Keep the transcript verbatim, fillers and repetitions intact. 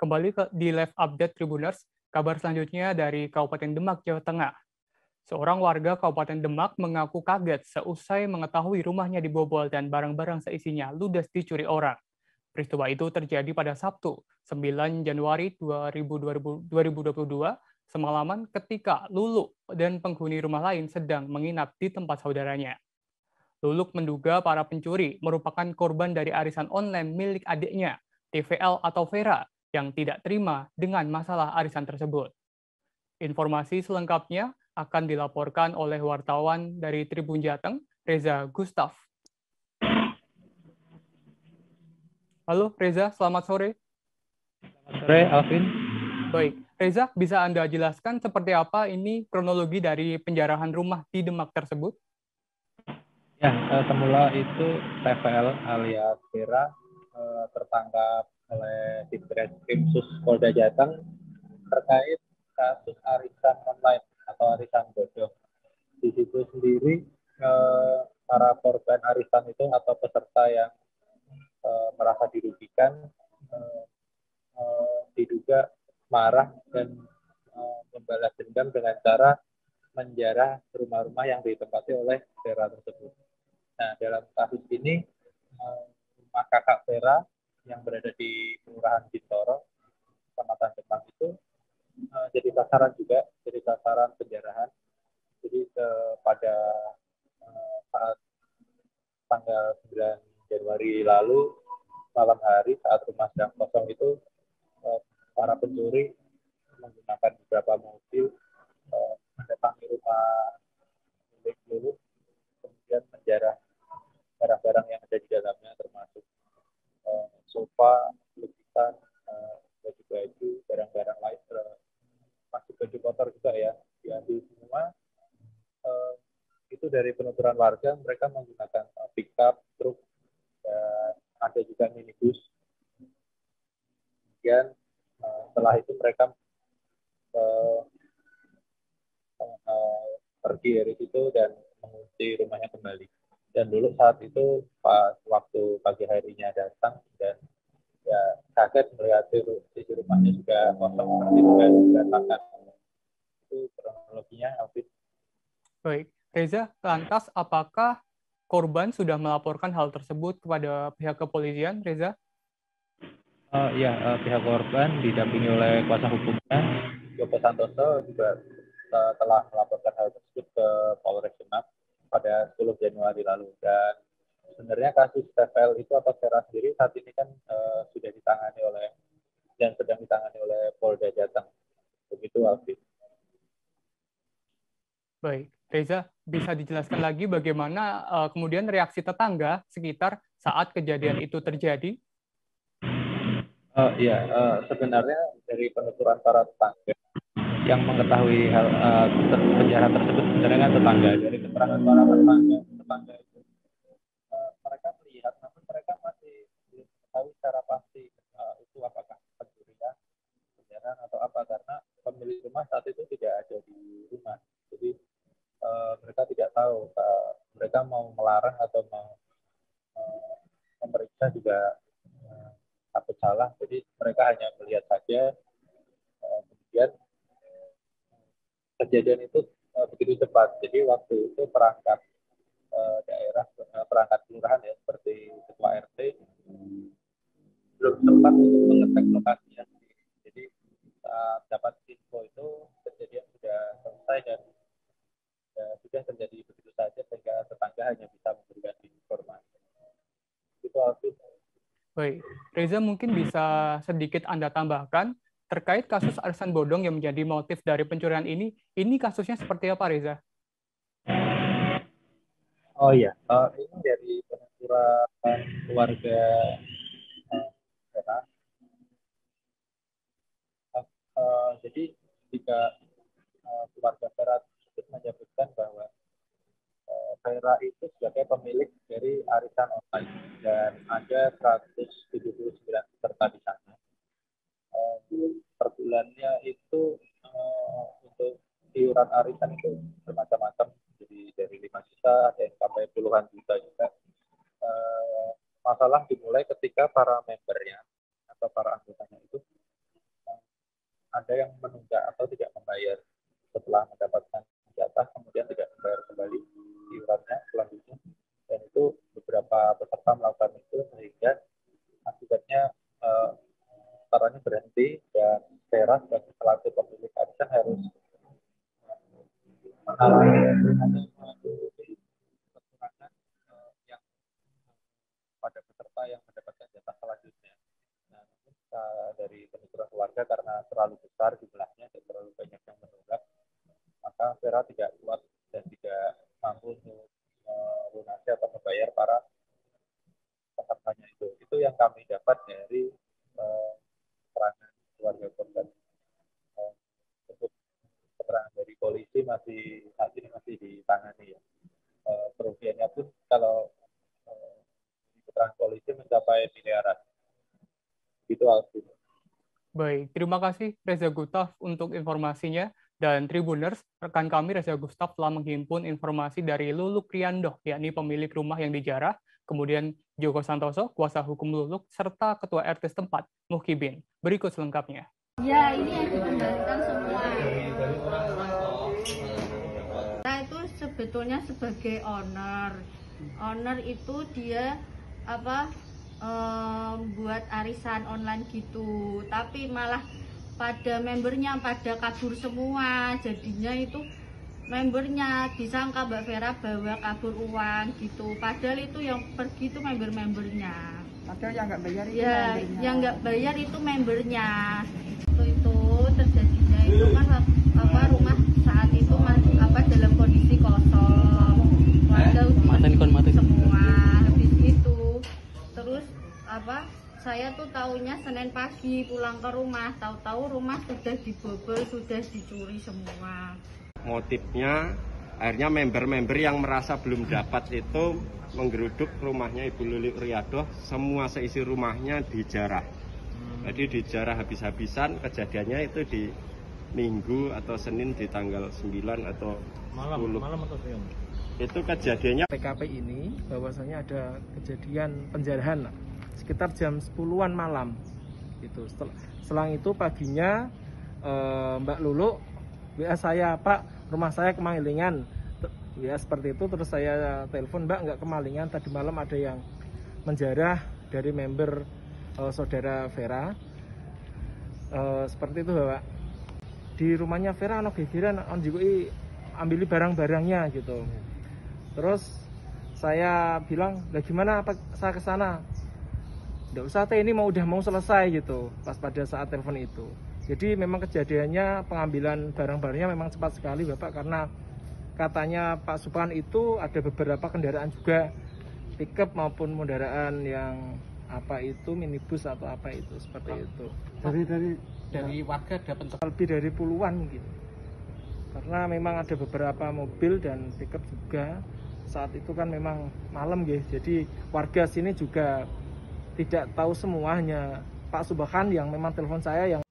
Kembali ke, di live update Tribuners, kabar selanjutnya dari Kabupaten Demak, Jawa Tengah. Seorang warga Kabupaten Demak mengaku kaget seusai mengetahui rumahnya dibobol dan barang-barang seisinya ludes dicuri orang. Peristiwa itu terjadi pada Sabtu, sembilan Januari dua ribu dua puluh dua, semalaman ketika Luluk dan penghuni rumah lain sedang menginap di tempat saudaranya. Luluk menduga para pencuri merupakan korban dari arisan online milik adiknya, T V L atau Vera, yang tidak terima dengan masalah arisan tersebut. Informasi selengkapnya akan dilaporkan oleh wartawan dari Tribun Jateng, Reza Gustaf. Halo Reza, selamat sore. Selamat sore, Alvin. Baik, Reza, bisa Anda jelaskan seperti apa ini kronologi dari penjarahan rumah di Demak tersebut? Ya, eh, semula itu T V L alias Vera eh, tertangkap oleh Ditreskrim Sus Polda Jateng terkait kasus arisan online atau arisan bodong. Di situ sendiri eh, para korban arisan itu atau peserta yang eh, merasa dirugikan eh, eh, diduga marah dan eh, membalas dendam dengan cara menjarah rumah-rumah yang ditempati oleh Vera tersebut. Nah, dalam kasus ini, eh, rumah kakak Vera yang berada di Kelurahan Bintoro, Kecamatan Demak itu eh, jadi sasaran juga, jadi sasaran penjarahan. Jadi eh, pada eh, saat tanggal sembilan Januari lalu, malam hari saat rumah sedang kosong itu, eh, para pencuri menggunakan beberapa mobil eh, mendatangi rumah milik Lulu, kemudian menjarah barang-barang yang ada di dalamnya termasuk uh, sofa, lukisan, uh, baju-baju, barang-barang lain, uh, masuk baju kotor juga ya, diambil semua. Uh, itu dari penuturan warga, mereka menggunakan uh, pickup, truk, dan ada juga minibus. Kemudian uh, setelah itu mereka uh, uh, pergi dari situ dan mengunci rumahnya kembali. Dan dulu saat itu pas waktu pagi harinya datang dan ya kaget melihat di rumahnya juga kosong seperti itu dan berantakan. Itu kronologinya, Alvin. Baik, Reza, lantas apakah korban sudah melaporkan hal tersebut kepada pihak kepolisian, Reza? Uh, ya, uh, pihak korban didampingi oleh kuasa hukumnya, Joko Santoso juga uh, telah melaporkan hal tersebut ke Polres Demak pada sepuluh Januari lalu. Dan sebenarnya kasus T V L itu atau Vera sendiri saat ini kan uh, sudah ditangani oleh dan sedang ditangani oleh Polda Jateng. Begitu, Alvin. Baik, Reza, bisa dijelaskan lagi bagaimana uh, kemudian reaksi tetangga sekitar saat kejadian itu terjadi? Uh, ya, uh, sebenarnya dari penuturan para tetangga yang mengetahui hal uh, penjara tersebut sebenarnya kan tetangga, dari keterangan para tetangga tetangga itu uh, mereka melihat, namun mereka masih belum tahu secara pasti uh, itu apakah pencurian, penjara atau apa, karena pemilik rumah saat itu tidak ada di rumah. Jadi uh, mereka tidak tahu uh, mereka mau melarang atau mau uh, memeriksa juga uh, takut salah. Jadi mereka hanya melihat saja. Uh, kemudian kejadian itu uh, begitu cepat. Jadi waktu itu perangkat uh, daerah, uh, perangkat kelurahan ya seperti ketua R T belum sempat untuk mengecek lokasinya. Jadi saat dapat info itu kejadian sudah selesai dan ya, sudah terjadi begitu saja sehingga tetangga hanya bisa memberikan informasi. Itu Alvin. Baik, Reza mungkin bisa sedikit Anda tambahkan terkait kasus arisan bodong yang menjadi motif dari pencurian ini. Ini kasusnya seperti apa, Reza? Oh iya, uh, ini dari penuturan keluarga uh, uh, uh, jadi jika uh, keluarga Vera tersebut menyebutkan bahwa uh, Vera itu sebagai pemilik dari arisan online dan ada seratus tujuh puluh sembilan peserta di sana. Uh, per bulannya itu uh, untuk iuran arisan itu bermacam-macam, jadi dari lima juta ada yang sampai puluhan juta juga. Uh, masalah dimulai ketika para membernya atau para anggotanya itu ada yang menunggak atau tidak membayar setelah mendapatkan jatah, kemudian tidak membayar kembali iurannya selanjutnya. Dan itu beberapa peserta melakukan itu sehingga akibatnya eh, caranya berhenti, dan Vera sebagai selaku pemilik arisan harus mengalami kekurangan eh, yang pada peserta yang mendapatkan jatah selanjutnya. Nah, dari penuturan keluarga karena terlalu besar jumlahnya dan terlalu banyak yang menunggak, maka Vera tidak kuat dan tidak mampu untuk melunasi atau membayar para pesertanya itu. Itu yang kami dapat dari eh, keterangan keluarga korban. Eh, untuk keterangan dari polisi masih saat ini masih ditangani ya. Eh, kerugiannya pun kalau eh, keterangan polisi mencapai miliaran. Itu Alvin. Baik, terima kasih Reza Gustaf untuk informasinya. Dan Tribuners, rekan kami Reza Gustaf telah menghimpun informasi dari Luluk Riandoh, yakni pemilik rumah yang dijarah, kemudian Joko Santoso, kuasa hukum Luluk, serta Ketua R T setempat, Muhibin. Berikut selengkapnya. Ya, ini yang dikembalikan semua. Nah, itu sebetulnya sebagai owner. Owner itu dia apa um, buat arisan online gitu, tapi malah pada membernya pada kabur semua. Jadinya itu membernya disangka Mbak Vera bawa kabur uang gitu, padahal itu yang pergi itu member-membernya. Padahal yang nggak bayar itu ya, membernya. yang nggak bayar itu membernya. Itu itu terjadinya itu kan apa rumah saat itu apa dalam kondisi kosong, warga udah semua. Habis itu terus apa? Saya tuh taunya Senin pagi pulang ke rumah, tahu-tahu rumah sudah dibobol, sudah dicuri semua. Motifnya akhirnya member-member yang merasa belum dapat itu menggeruduk rumahnya Ibu Luluk Riandoh, semua seisi rumahnya dijarah. Jadi dijarah habis-habisan. Kejadiannya itu di Minggu atau Senin di tanggal sembilan atau malam, sepuluh. Malam atau siang? Itu kejadiannya T K P ini bahwasanya ada kejadian penjarahan sekitar jam sepuluhan malam. Itu selang itu paginya eh, Mbak Luluk W A saya, Pak, rumah saya kemalingan. Ya seperti itu. Terus saya telepon, Mbak, nggak kemalingan, tadi malam ada yang menjarah dari member eh, saudara Vera. Eh, seperti itu, Bapak. Di rumahnya Vera anak gegeran on juga ambil barang-barangnya gitu. Terus saya bilang, lah gimana apa saya ke sana? Nggak usah teh, ini mau udah mau selesai gitu pas pada saat telepon itu. Jadi memang kejadiannya pengambilan barang-barangnya memang cepat sekali Bapak, karena katanya Pak Supan itu ada beberapa kendaraan juga, pickup maupun kendaraan yang apa itu minibus atau apa itu seperti itu. Dari dari Dari warga dapat lebih dari puluhan mungkin. Karena memang ada beberapa mobil dan pickup juga. Saat itu kan memang malam guys. Jadi warga sini juga tidak tahu semuanya. Pak Subhan yang memang telepon saya yang